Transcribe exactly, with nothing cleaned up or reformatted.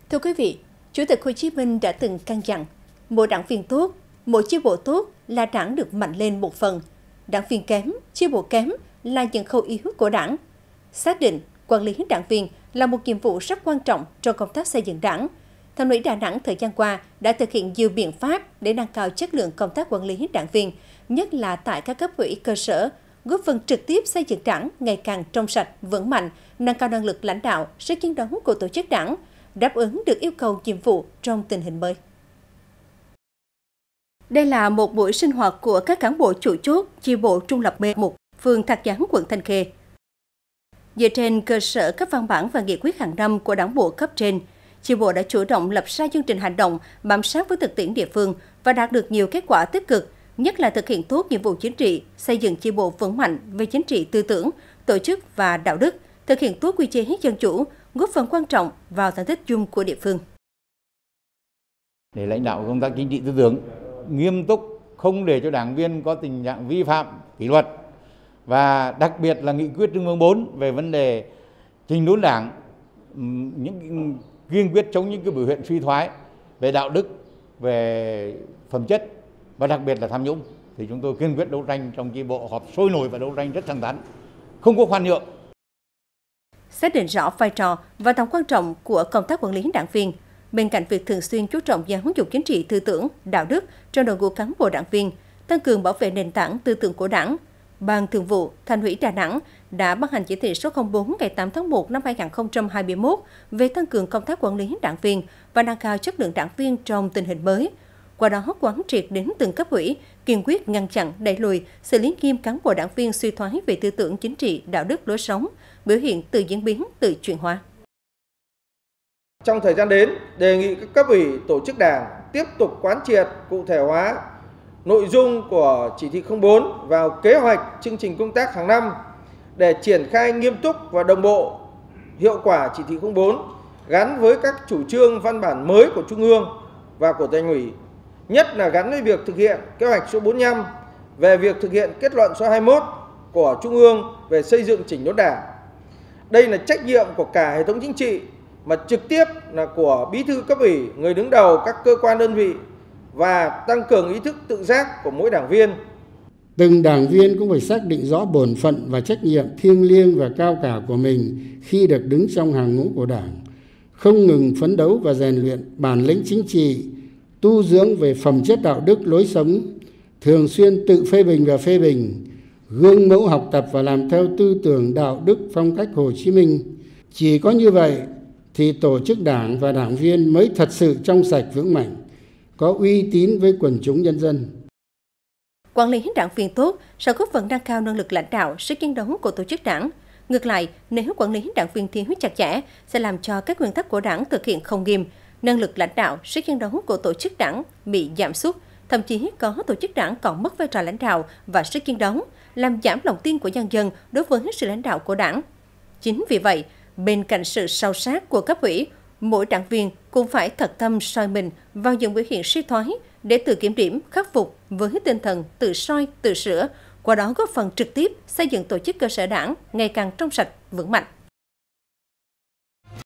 Thưa quý vị, Chủ tịch Hồ Chí Minh đã từng căn dặn, mỗi đảng viên tốt, mỗi chi bộ tốt là đảng được mạnh lên một phần. Đảng viên kém, chi bộ kém là những khâu yếu của đảng. Xác định, quản lý đảng viên là một nhiệm vụ rất quan trọng trong công tác xây dựng đảng. Thành ủy Đà Nẵng thời gian qua đã thực hiện nhiều biện pháp để nâng cao chất lượng công tác quản lý đảng viên, nhất là tại các cấp ủy cơ sở, góp phần trực tiếp xây dựng đảng ngày càng trong sạch, vững mạnh, nâng cao năng lực lãnh đạo, sức chiến đấu của tổ chức đảng, đáp ứng được yêu cầu nhiệm vụ trong tình hình mới. Đây là một buổi sinh hoạt của các cán bộ chủ chốt chi bộ Trung lập B một, phường Thạc Gián, quận Thanh Khê. Dựa trên cơ sở các văn bản và nghị quyết hàng năm của đảng bộ cấp trên, chi bộ đã chủ động lập ra chương trình hành động bám sát với thực tiễn địa phương và đạt được nhiều kết quả tích cực, nhất là thực hiện tốt nhiệm vụ chính trị, xây dựng chi bộ vững mạnh về chính trị tư tưởng, tổ chức và đạo đức, thực hiện tốt quy chế dân chủ, góp phần quan trọng vào thành tích chung của địa phương. Để lãnh đạo công tác chính trị tư tưởng nghiêm túc, không để cho đảng viên có tình trạng vi phạm kỷ luật, và đặc biệt là nghị quyết Trung ương bốn về vấn đề chỉnh đốn đảng, những kiên quyết chống những cái biểu hiện suy thoái về đạo đức, về phẩm chất và đặc biệt là tham nhũng, thì chúng tôi kiên quyết đấu tranh trong chi bộ, họp sôi nổi và đấu tranh rất thẳng thắn, không có khoan nhượng. Xác định rõ vai trò và tầm quan trọng của công tác quản lý đảng viên, bên cạnh việc thường xuyên chú trọng giáo dục chính trị tư tưởng, đạo đức trong đội ngũ cán bộ đảng viên, tăng cường bảo vệ nền tảng tư tưởng của Đảng, Ban Thường vụ Thành ủy Đà Nẵng đã ban hành chỉ thị số không bốn ngày tám tháng một năm hai nghìn không trăm hai mươi mốt về tăng cường công tác quản lý đảng viên và nâng cao chất lượng đảng viên trong tình hình mới. Qua đó quán triệt đến từng cấp ủy, kiên quyết ngăn chặn, đẩy lùi, xử lý nghiêm cán bộ đảng viên suy thoái về tư tưởng chính trị, đạo đức, lối sống, biểu hiện tự diễn biến, tự chuyển hóa. Trong thời gian đến, đề nghị các cấp ủy, tổ chức đảng tiếp tục quán triệt, cụ thể hóa nội dung của chỉ thị không bốn vào kế hoạch chương trình công tác hàng năm để triển khai nghiêm túc và đồng bộ hiệu quả chỉ thị không bốn gắn với các chủ trương văn bản mới của Trung ương và của Thành ủy, nhất là gắn với việc thực hiện kế hoạch số bốn mươi lăm về việc thực hiện kết luận số hai mươi mốt của Trung ương về xây dựng chỉnh đốn đảng. Đây là trách nhiệm của cả hệ thống chính trị, mà trực tiếp là của bí thư cấp ủy, người đứng đầu các cơ quan đơn vị, và tăng cường ý thức tự giác của mỗi đảng viên. Từng đảng viên cũng phải xác định rõ bổn phận và trách nhiệm thiêng liêng và cao cả của mình khi được đứng trong hàng ngũ của Đảng, không ngừng phấn đấu và rèn luyện bản lĩnh chính trị, tu dưỡng về phẩm chất đạo đức lối sống, thường xuyên tự phê bình và phê bình, gương mẫu học tập và làm theo tư tưởng đạo đức phong cách Hồ Chí Minh. Chỉ có như vậy thì tổ chức đảng và đảng viên mới thật sự trong sạch vững mạnh, có uy tín với quần chúng nhân dân. Quản lý đảng viên tốt sẽ góp phần nâng cao năng lực lãnh đạo, sức chiến đấu của tổ chức đảng. Ngược lại, nếu quản lý đảng viên thiếu chặt chẽ sẽ làm cho các nguyên tắc của đảng thực hiện không nghiêm, năng lực lãnh đạo, sức chiến đấu của tổ chức đảng bị giảm sút, thậm chí có tổ chức đảng còn mất vai trò lãnh đạo và sức chiến đấu, làm giảm lòng tin của nhân dân đối với sự lãnh đạo của đảng. Chính vì vậy, bên cạnh sự sâu sát của cấp ủy, mỗi đảng viên cũng phải thật tâm soi mình vào những biểu hiện suy thoái để tự kiểm điểm, khắc phục với tinh thần tự soi, tự sửa, qua đó góp phần trực tiếp xây dựng tổ chức cơ sở đảng ngày càng trong sạch, vững mạnh.